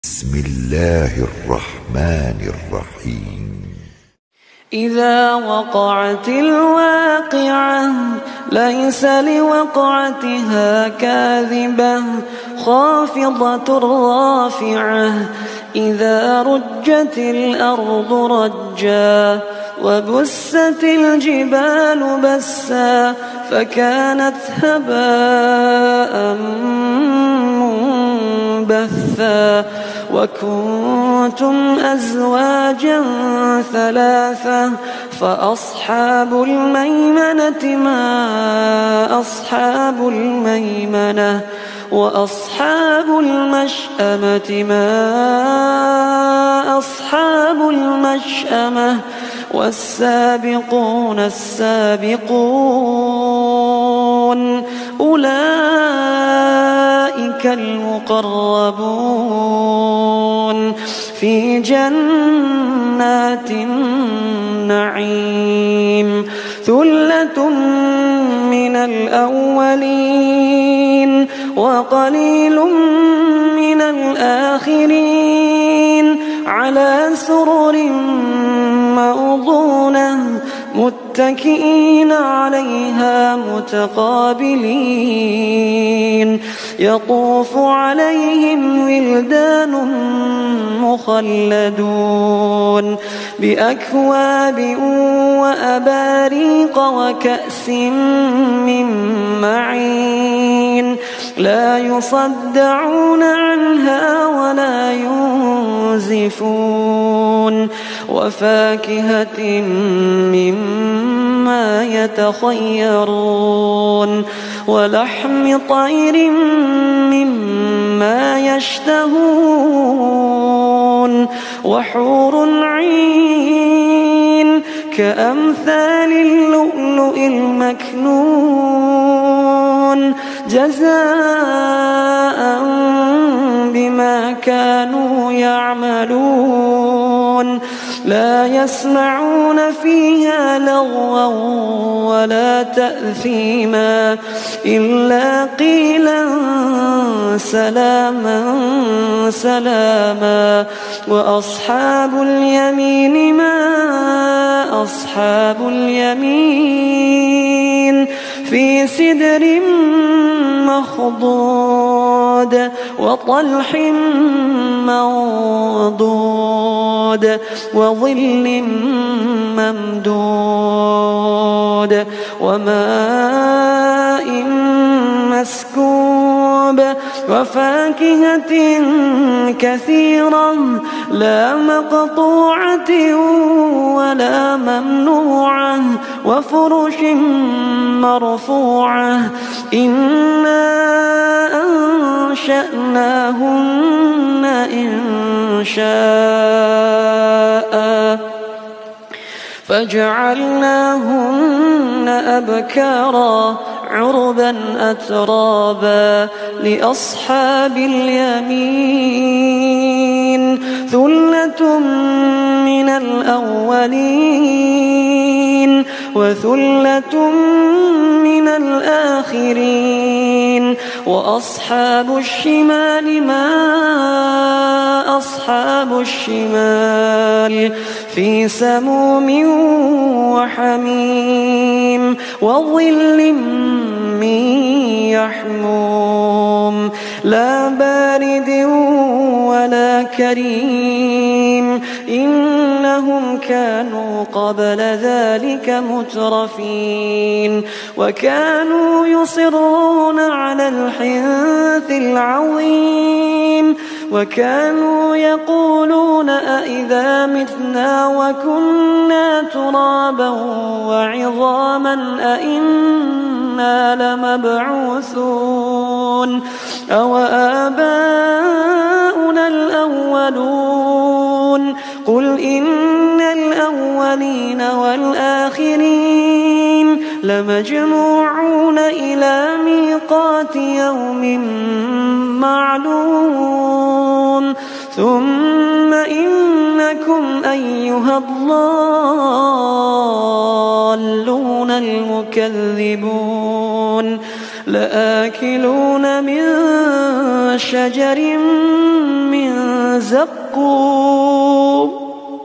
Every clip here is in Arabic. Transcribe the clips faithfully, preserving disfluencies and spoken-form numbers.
بسم الله الرحمن الرحيم. إذا وقعت الواقعة ليس لوقعتها كاذبة خافضة رافعة إذا رجت الأرض رجا وبست الجبال بسا فكانت هباء منبثا وكنتم أزواجا ثلاثة فأصحاب الميمنة ما أصحاب الميمنة وأصحاب المشأمة ما أصحاب المشأمة والسابقون السابقون أولئك المقربون في جنات النعيم ثلة من الأولين وقليل من الآخرين على سرر موضونة متكئين عليها متقابلين يطوف عليهم ولدان مخلدون بأكواب وأباريق وكأس من معين لا يصدعون عنها ولا ينزفون وفاكهة مما يتخيرون ولحم طير مما يشتهون وحور عين كأمثال اللؤلؤ المكنون جزاء بما كانوا يعملون لا يسمعون فيها لغوا ولا تأثيما إلا قيلا سلاما سلاما وأصحاب اليمين ما أصحاب اليمين في سدر مخضود وطلح منضود وظل ممدود وماء مسكوب وفاكهة كثيرة لا مقطوعة ولا ممنوعة وفرش مرفوعة إنا أنشأناهن إن شاء فجعلناهن أبكارا عربا أترابا لأصحاب اليمين ثلة من الأولين وثلة من الآخرين وأصحاب الشمال ما أصحاب الشمال في سموم وحميم وظل من يحموم لا بارد ولا كريم إنهم كانوا قبل ذلك مترفين وكانوا يصرون على الحنث العظيم وكانوا يقولون أئذا متنا وكنا ترابا وعظاما أئنا لمبعوثون أو آباؤنا الأولون قل إن الأولين والآخرين لمجموعون إلى ميقات يوم معلوم ثم إنكم أيها الضالون المكذبون لآكلون من شجر من زقوم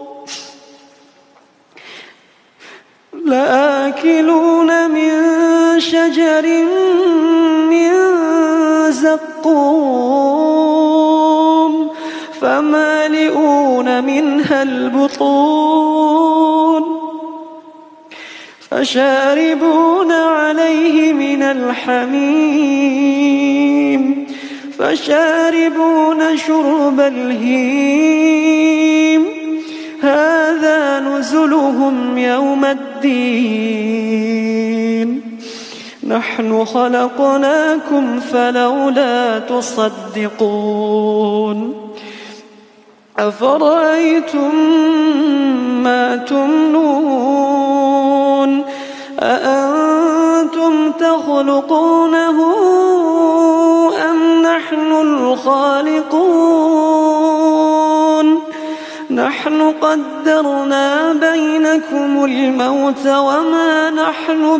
لآكلون من شجر من زقوم فمالئون منها البطون فشاربون عليه من الحميم فشاربون شرب الهيم هذا نزلهم يوم الدين نحن خلقناكم فلولا تصدقون أفرأيتم ما تمنون أأنتم تخلقونه أم نحن الخالقون نحن قدرنا بينكم الموت وما نحن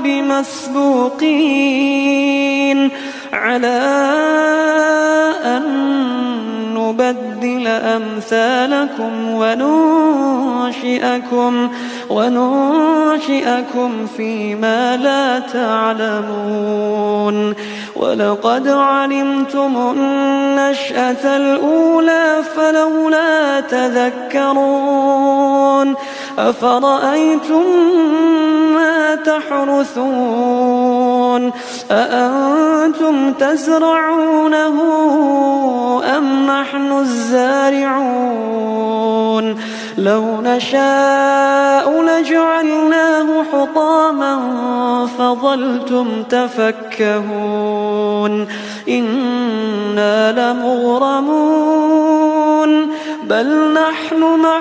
بمسبوقين على أن نبدل أمثالكم وننشئكم وننشئكم فيما لا تعلمون ولقد علمتم النشأة الأولى فلولا تذكرون أفرأيتم ما تحرثون أأنتم تزرعونه أم نحن الزارعون لو نشاء لجعلناه حطاما فظلتم تفكهون إنا لمغرمون بل نحن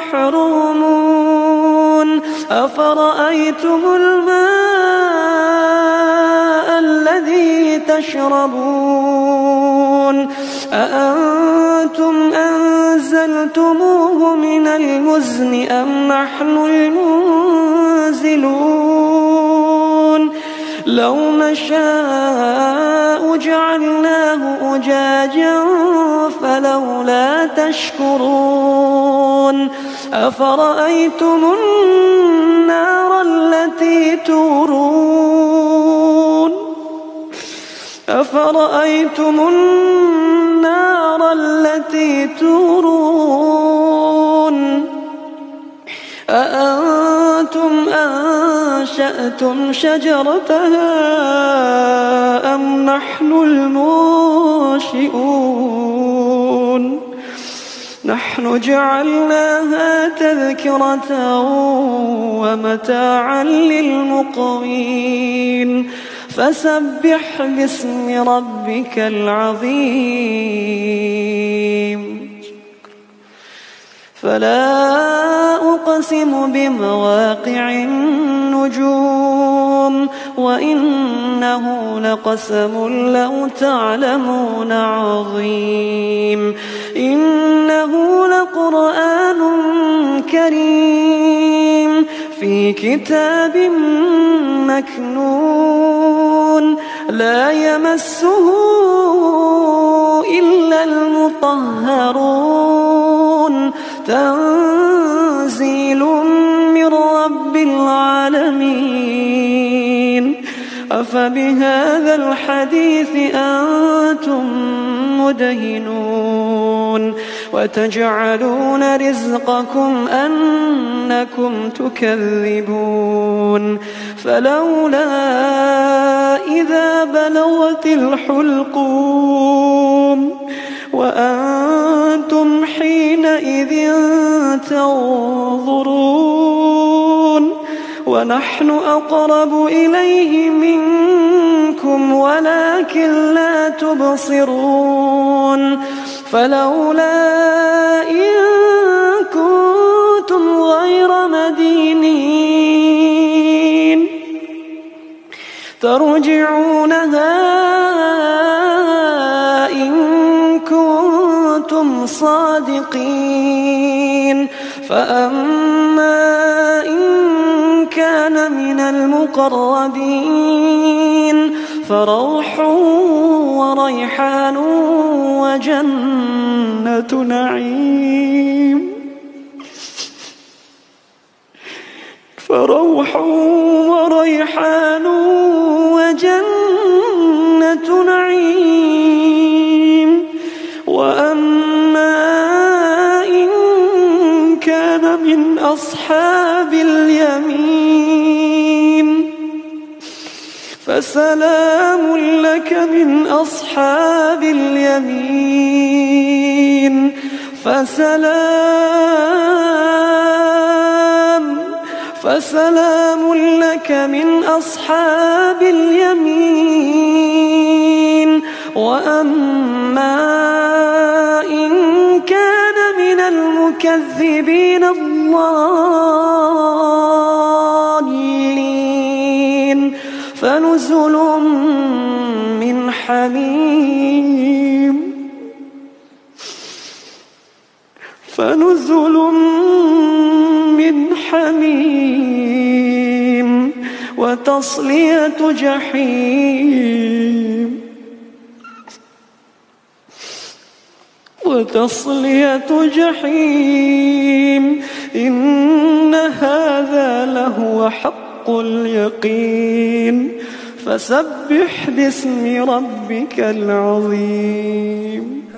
محرومون أفرأيتم الماء الذي تشربون أأنتم أنزلتموه من المزن أم نحن المنزلون لو نشاء جعلناه أجاجا فلولا تشكرون أفرأيتم النار التي تورون أفرأيتم النار التي تورون أأنتم أنشأتم شجرتها أم نحن المنشئون نحن جعلناها تذكرة ومتاعا للمقوين فسبح باسم ربك العظيم فلا أقسم بمواقع النجوم وإنه لقسم لو تعلمون عظيم إنه لقرآن كريم في كتاب مكنون لا يمسه إلا المطهرون تنزيل من رب العالمين أفبهذا الحديث أنتم مدهنون وتجعلون رزقكم أنكم تكذبون فلولا إذا بلغت الحلقوم وأنتم حينئذ تنظرون ونحن أقرب إليه منكم ولكن لا تبصرون فلولا إن كنتم غير مدينين ترجعونها إن كنتم صادقين فأما إن كان من المقربين فروح وريحان وجنة نعيم فروح وريحان وجنة نعيم وأما إن كان من أصحاب اليمين فسلام لك من أصحاب اليمين فسلام فسلام لك من أصحاب اليمين وأما إن كان من المكذبين الضالين فنزل من حميم فنزل من حميم وتصلية جحيم وتصلية جحيم إن هذا لهو حق اليقين فسبح باسم ربك العظيم.